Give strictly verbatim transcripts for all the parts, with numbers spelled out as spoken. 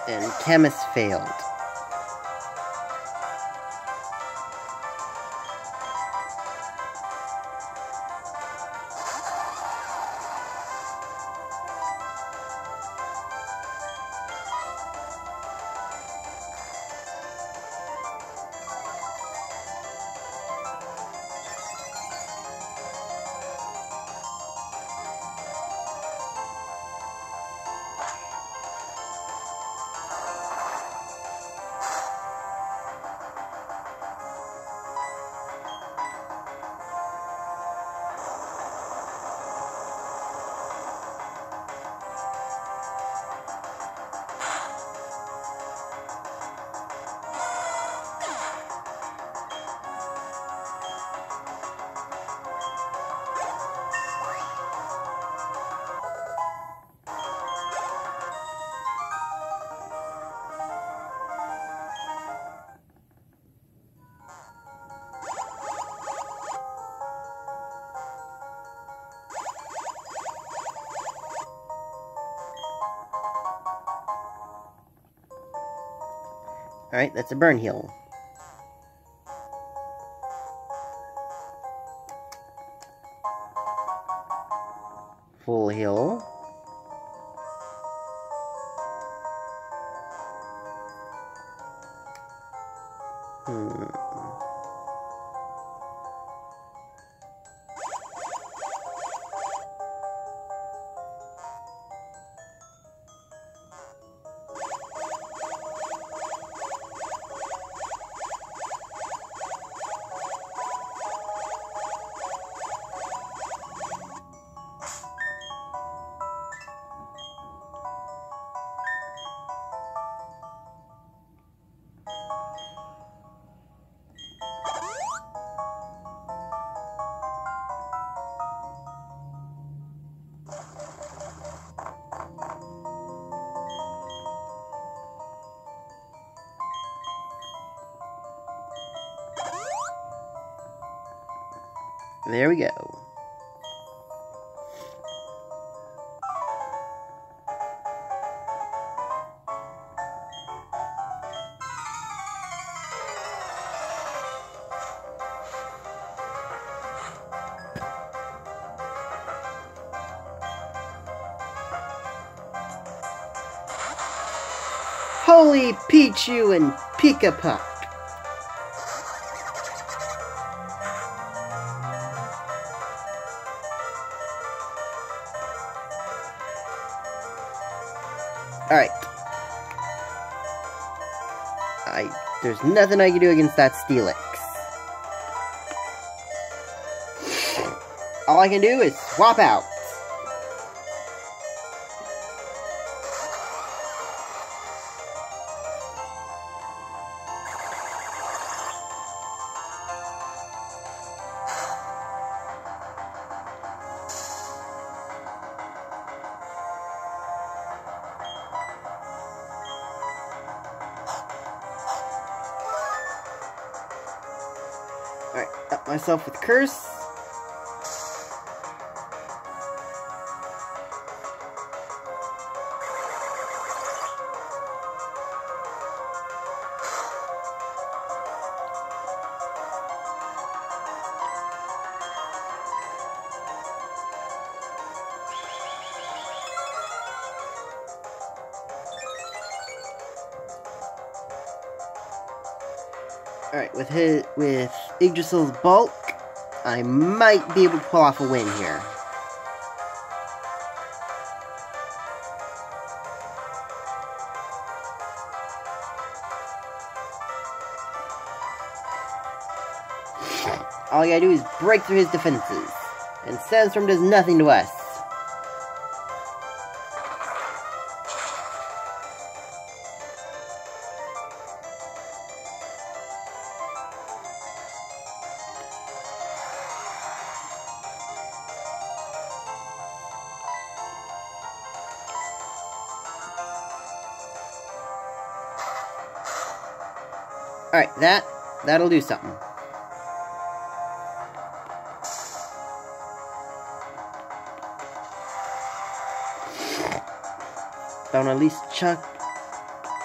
And Chemist failed. Alright, that's a burn heal. Full heal. Hmm. There we go. Holy Pichu and Pika-Puck! Alright. I... There's nothing I can do against that Steelix. All I can do is swap out. Alright, up myself with Curse. Alright, with his, with Yggdrasil's bulk, I might be able to pull off a win here. All you gotta do is break through his defenses, and Sandstorm does nothing to us. Alright, that, that'll do something. Don't at least chuck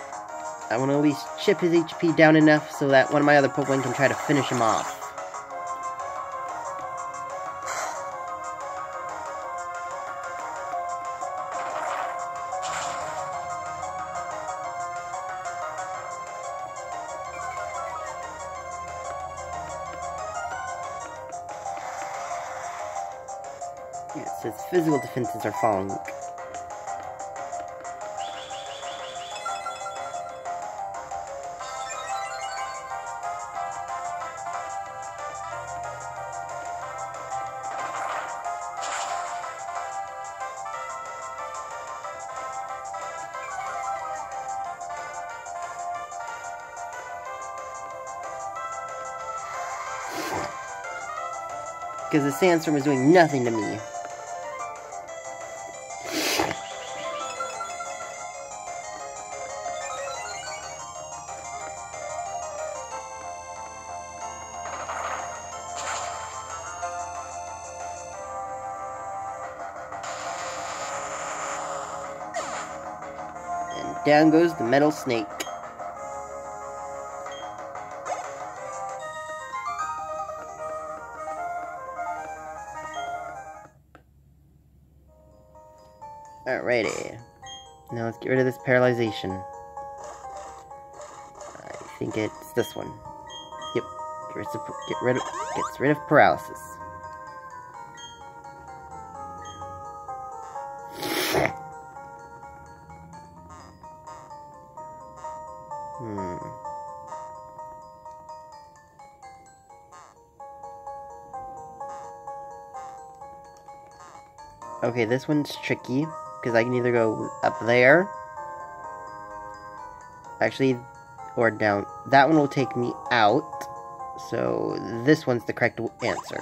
I want to at least chip his H P down enough so that one of my other Pokemon can try to finish him off. Yeah, it says physical defenses are falling. Because the sandstorm is doing nothing to me. And down goes the metal snake. Alrighty. Now let's get rid of this paralyzation. I think it's this one. Yep. Get rid of, get rid of, gets rid of paralysis. Hmm. Okay, this one's tricky. Because I can either go up there, actually, or down. That one will take me out, so this one's the correct answer.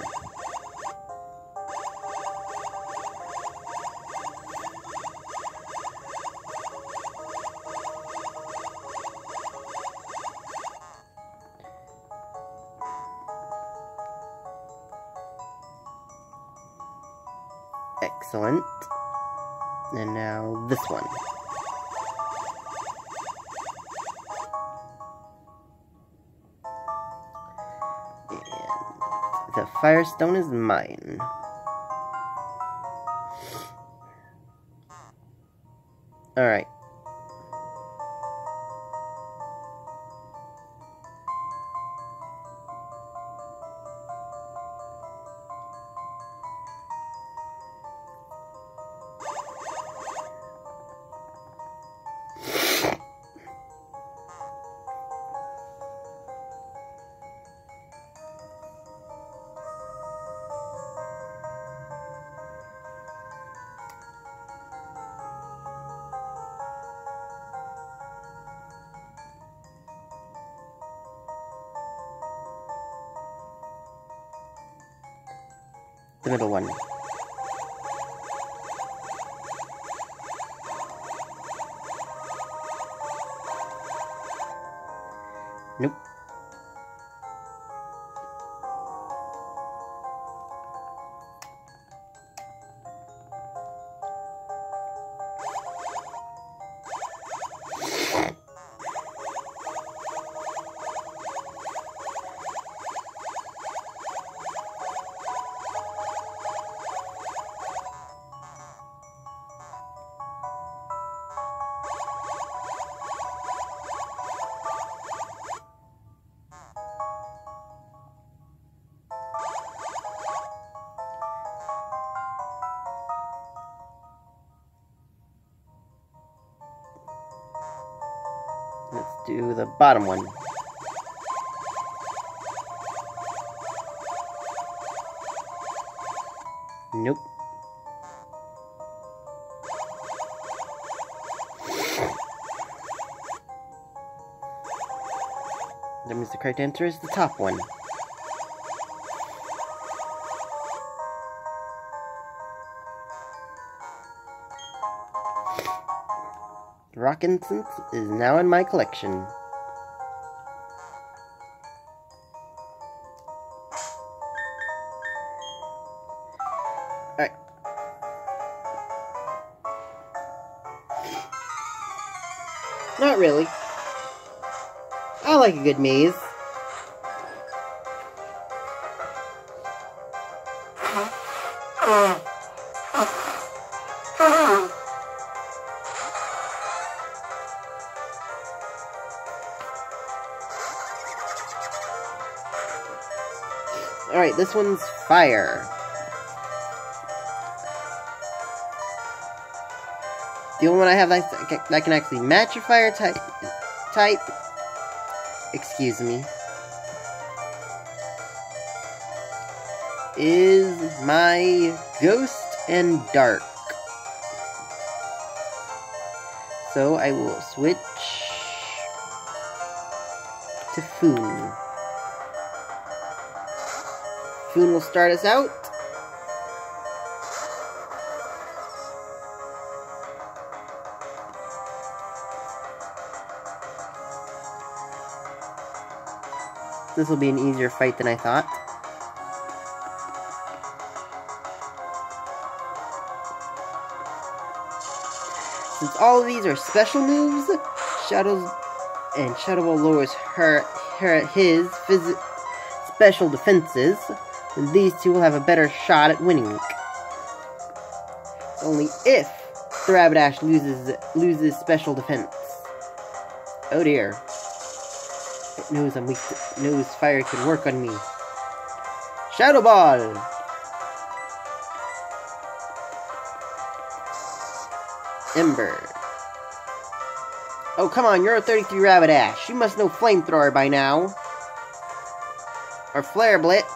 Excellent. And now this one. And the Firestone is mine. Alright. The middle one. Nope. Let's do the bottom one. Nope. That means the correct answer is the top one. Rock Incense is now in my collection. Alright. Not really. I like a good maze. Alright, this one's fire. The only one I have that, that can actually match a fire type, type, excuse me, is my Ghost and Dark. So I will switch to Foon. Foon will start us out. This will be an easier fight than I thought. Since all of these are special moves, Shadows and Shadow Ball lowers her, her his phys special defenses, then these two will have a better shot at winning. Only if the Rapidash loses loses special defense. Oh dear. It knows I'm weak to, it knows fire can work on me. Shadow Ball! Ember. Oh, come on, you're a thirty-three Rapidash. You must know Flamethrower by now. Or Flare Blitz.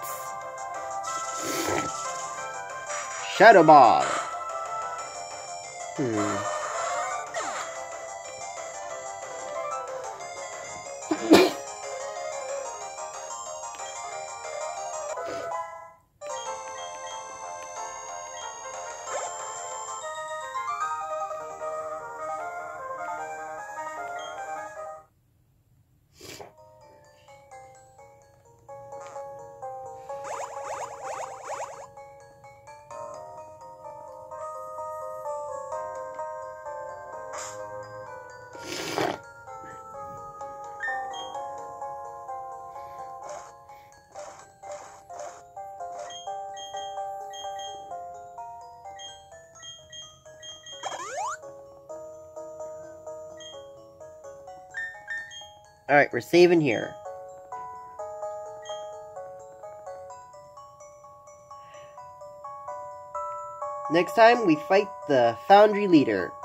Shadow Ball. Hmm. Alright, we're saving here. Next time, we fight the Foundry Leader.